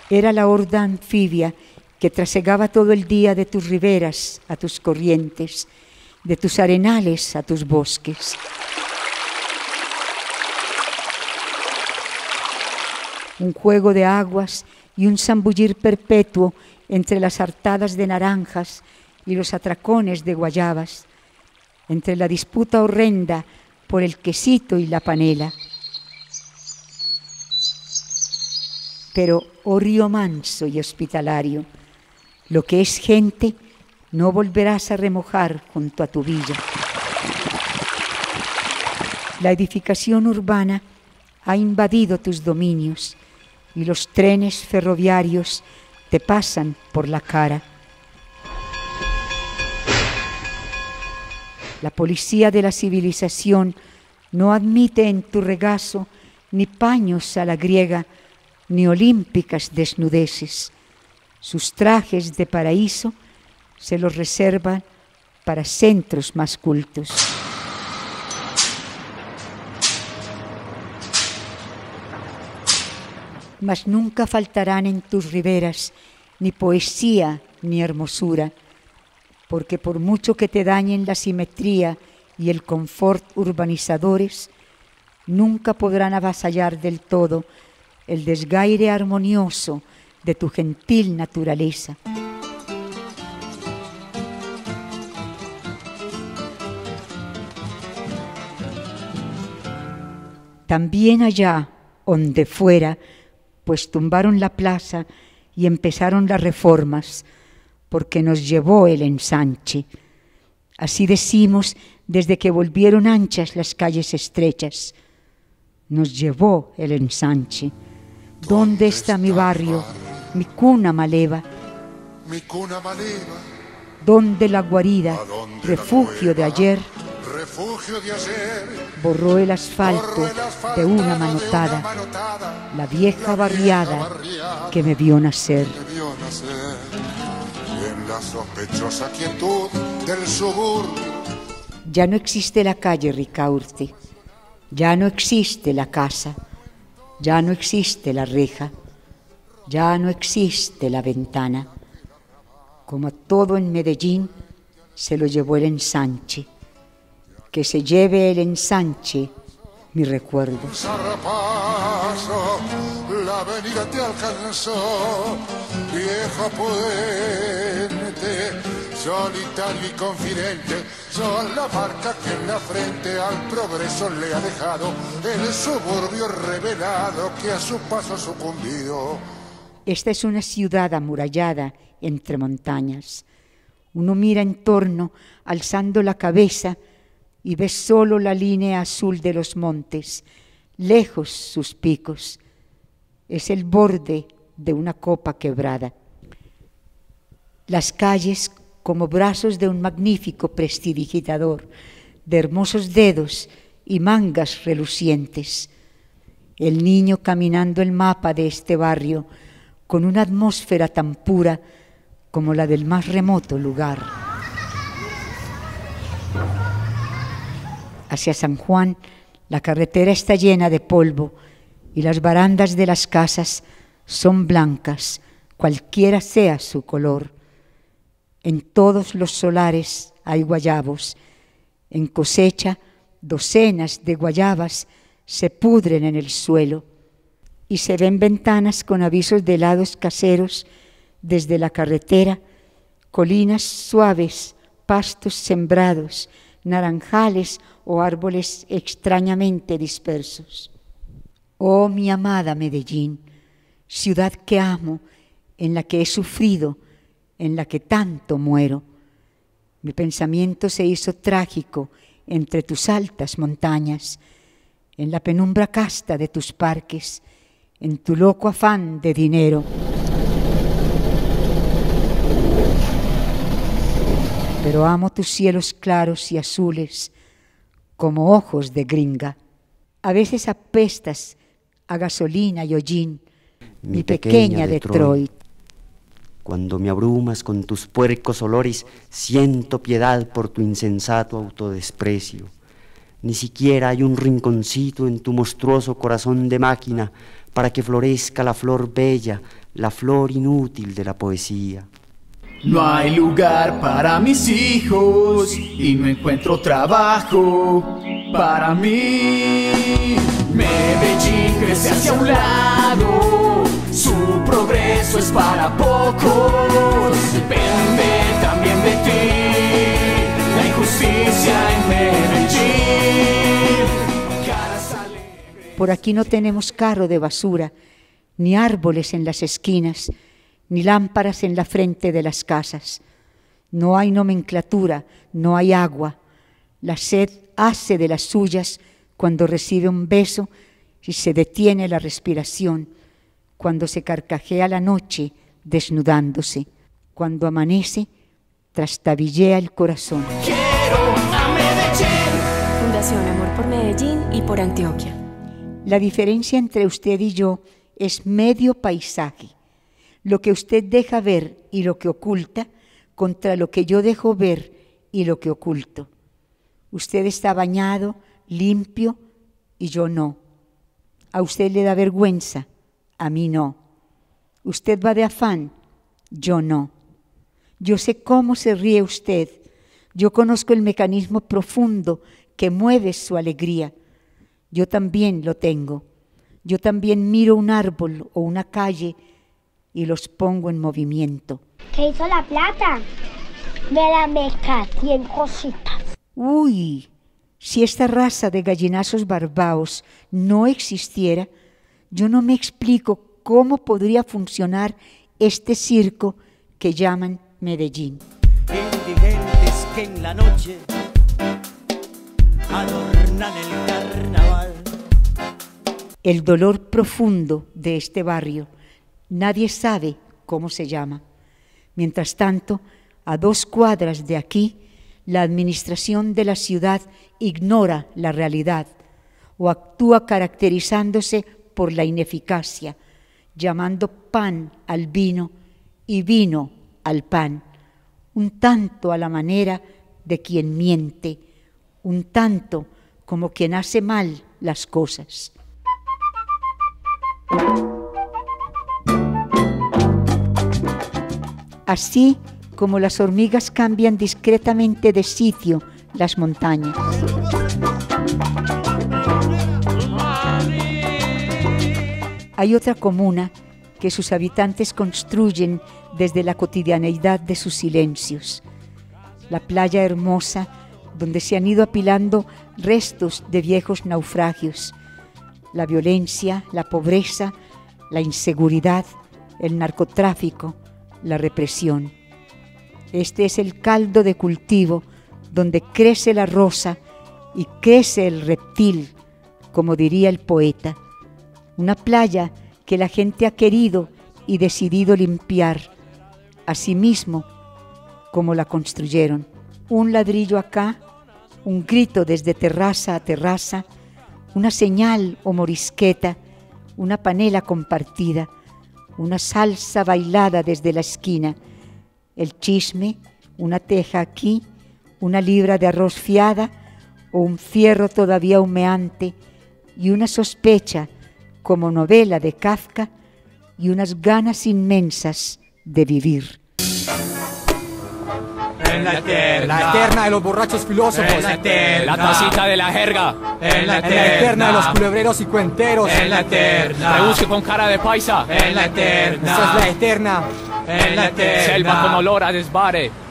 Era la horda anfibia que trasegaba todo el día de tus riberas a tus corrientes, de tus arenales a tus bosques. Un juego de aguas y un zambullir perpetuo entre las hartadas de naranjas y los atracones de guayabas, entre la disputa horrenda por el quesito y la panela. Pero, oh río manso y hospitalario, lo que es gente no volverás a remojar junto a tu villa. La edificación urbana ha invadido tus dominios y los trenes ferroviarios te pasan por la cara. La policía de la civilización no admite en tu regazo ni paños a la griega, ni olímpicas desnudeces. Sus trajes de paraíso se los reservan para centros más cultos. Mas nunca faltarán en tus riberas ni poesía ni hermosura, porque por mucho que te dañen la simetría y el confort urbanizadores, nunca podrán avasallar del todo el desgaire armonioso de tu gentil naturaleza. También allá, donde fuera, pues tumbaron la plaza y empezaron las reformas, porque nos llevó el ensanche. Así decimos desde que volvieron anchas las calles estrechas. Nos llevó el ensanche. ¿Dónde está mi barrio, mi cuna maleva? Mi cuna maleva. ¿Dónde la guarida, refugio de ayer? Refugio de ayer. Borró el asfalto de una manotada, la vieja barriada que me vio nacer. Y en la sospechosa quietud del suburbio. Ya no existe la calle Ricaurte, ya no existe la casa, ya no existe la reja, ya no existe la ventana. Como a todo en Medellín se lo llevó el ensanche. Que se lleve el ensanche mi recuerdo. Un zarpazo, la avenida te alcanzó, viejo puente, solitario y confidente, son la marca que en la frente al progreso le ha dejado el suburbio revelado que a su paso sucumbió. Esta es una ciudad amurallada entre montañas. Uno mira en torno, alzando la cabeza, y ves solo la línea azul de los montes, lejos sus picos. Es el borde de una copa quebrada. Las calles como brazos de un magnífico prestidigitador, de hermosos dedos y mangas relucientes. El niño caminando el mapa de este barrio con una atmósfera tan pura como la del más remoto lugar. Hacia San Juan, la carretera está llena de polvo y las barandas de las casas son blancas, cualquiera sea su color. En todos los solares hay guayabos. En cosecha, docenas de guayabas se pudren en el suelo y se ven ventanas con avisos de helados caseros desde la carretera, colinas suaves, pastos sembrados, naranjales o árboles extrañamente dispersos. Oh, mi amada Medellín, ciudad que amo, en la que he sufrido, en la que tanto muero. Mi pensamiento se hizo trágico entre tus altas montañas, en la penumbra casta de tus parques, en tu loco afán de dinero. Pero amo tus cielos claros y azules como ojos de gringa. A veces apestas a gasolina y hollín, mi pequeña Detroit. Cuando me abrumas con tus puercos olores, siento piedad por tu insensato autodesprecio. Ni siquiera hay un rinconcito en tu monstruoso corazón de máquina para que florezca la flor bella, la flor inútil de la poesía. No hay lugar para mis hijos y no encuentro trabajo para mí. Medellín crece hacia un lado, su progreso es para pocos. Depende también de ti, la injusticia en Medellín. Caras alegres. Por aquí no tenemos carro de basura, ni árboles en las esquinas, ni lámparas en la frente de las casas. No hay nomenclatura, no hay agua. La sed hace de las suyas cuando recibe un beso y se detiene la respiración, cuando se carcajea la noche desnudándose, cuando amanece trastabillea el corazón. Quiero a Medellín. Fundación Amor por Medellín y por Antioquia. La diferencia entre usted y yo es medio paisaje. Lo que usted deja ver y lo que oculta contra lo que yo dejo ver y lo que oculto. Usted está bañado, limpio, y yo no. A usted le da vergüenza, a mí no. Usted va de afán, yo no. Yo sé cómo se ríe usted. Yo conozco el mecanismo profundo que mueve su alegría. Yo también lo tengo. Yo también miro un árbol o una calle y los pongo en movimiento. ¿Qué hizo la plata? Me la mecaté en cositas. Uy, si esta raza de gallinazos barbaos no existiera, yo no me explico cómo podría funcionar este circo que llaman Medellín. Indigentes que en la noche adornan el carnaval. El dolor profundo de este barrio, nadie sabe cómo se llama. Mientras tanto, a 2 cuadras de aquí, la administración de la ciudad ignora la realidad o actúa caracterizándose por la ineficacia, llamando pan al vino y vino al pan, un tanto a la manera de quien miente, un tanto como quien hace mal las cosas. Así como las hormigas cambian discretamente de sitio las montañas. Hay otra comuna que sus habitantes construyen desde la cotidianeidad de sus silencios. La playa hermosa donde se han ido apilando restos de viejos naufragios. La violencia, la pobreza, la inseguridad, el narcotráfico, la represión. Este es el caldo de cultivo donde crece la rosa y crece el reptil, como diría el poeta. Una playa que la gente ha querido y decidido limpiar, así mismo como la construyeron. Un ladrillo acá, un grito desde terraza a terraza, una señal o morisqueta, una panela compartida, una salsa bailada desde la esquina, el chisme, una teja aquí, una libra de arroz fiada o un fierro todavía humeante y una sospecha como novela de Kafka y unas ganas inmensas de vivir. En la eterna de los borrachos filósofos. En la eterna. La tacita de la jerga. En la eterna de los culebreros y cuenteros. En la eterna. Te busque con cara de paisa. En la eterna. Esa es la eterna. En la eterna. Selva con olor a desvare.